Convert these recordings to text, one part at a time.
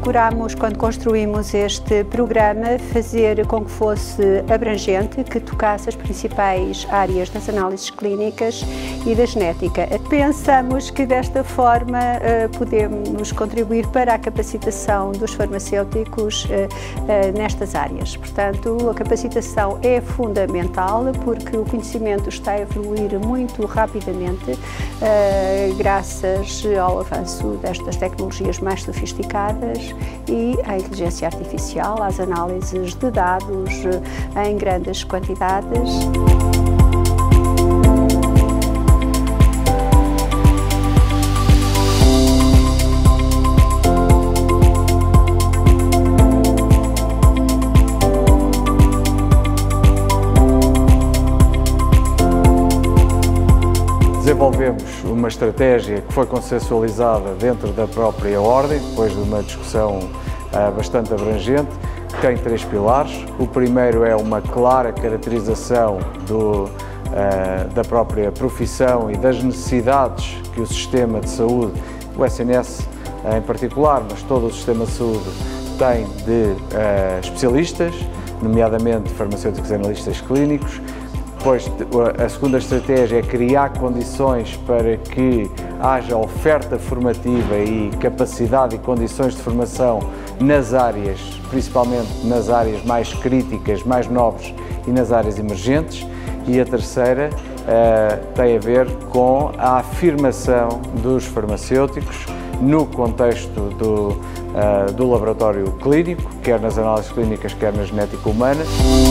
procuramos, quando construímos este programa, fazer com que fosse abrangente, que tocasse as principais áreas das análises clínicas e da genética. Pensamos que desta forma podemos contribuir para a capacitação dos farmacêuticos nestas áreas. Portanto, a capacitação é fundamental porque o conhecimento está a evoluir muito rapidamente graças ao avanço destas tecnologias mais sofisticadas e à inteligência artificial, às análises de dados em grandes quantidades. Desenvolvemos uma estratégia que foi consensualizada dentro da própria Ordem, depois de uma discussão bastante abrangente, que tem 3 pilares. O primeiro é uma clara caracterização da própria profissão e das necessidades que o sistema de saúde, o SNS em particular, mas todo o sistema de saúde, tem de especialistas, nomeadamente farmacêuticos e analistas clínicos. Depois, a segunda estratégia é criar condições para que haja oferta formativa e capacidade e condições de formação nas áreas, principalmente nas áreas mais críticas, mais nobres e nas áreas emergentes. E a terceira tem a ver com a afirmação dos farmacêuticos no contexto do laboratório clínico, quer nas análises clínicas, quer na genética humana.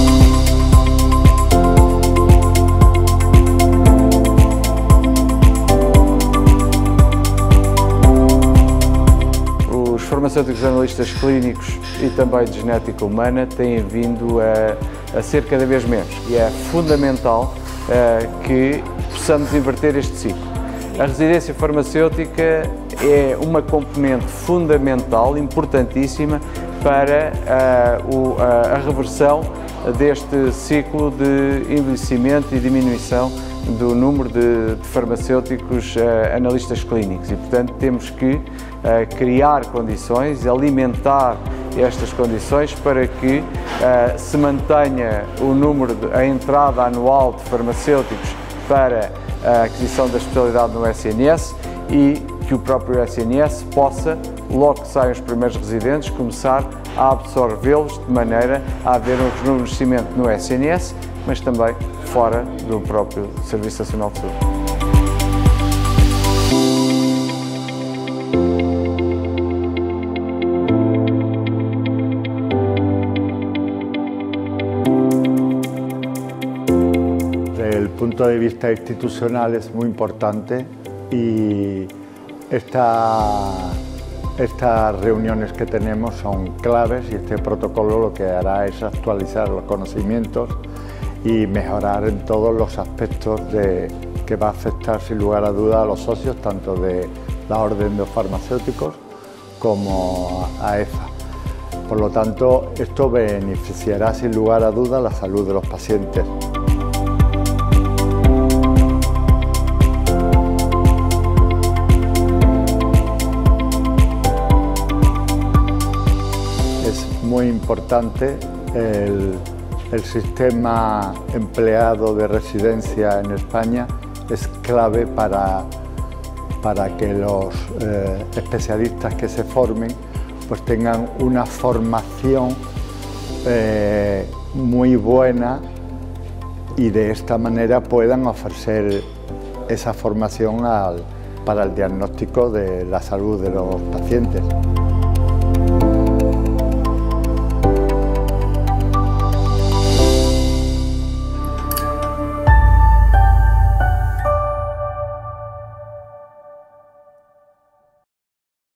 Os farmacêuticos analistas clínicos e também de genética humana têm vindo a ser cada vez menos e é fundamental que possamos inverter este ciclo. A residência farmacêutica é uma componente fundamental, importantíssima para a reversão deste ciclo de envelhecimento e diminuição do número de farmacêuticos analistas clínicos e, portanto, temos que criar condições, alimentar estas condições para que se mantenha o número, a entrada anual de farmacêuticos para a aquisição da especialidade no SNS e que o próprio SNS possa, logo que saiam os primeiros residentes, começar a absorvê-los de maneira a haver um rejuvenescimento no SNS, mas também fora do próprio Serviço Nacional de Saúde. Desde el punto de vista institucional es muy importante y estas reuniones que tenemos son claves y este protocolo lo que hará es actualizar los conocimientos y mejorar en todos los aspectos que va a afectar sin lugar a duda a los socios tanto de la Orden de Farmacéuticos como a EFA. Por lo tanto, esto beneficiará sin lugar a duda la salud de los pacientes. Es muy importante el sistema empleado de residencia en España, es clave para que los especialistas que se formen pues tengan una formación muy buena y de esta manera puedan ofrecer esa formación para el diagnóstico de la salud de los pacientes.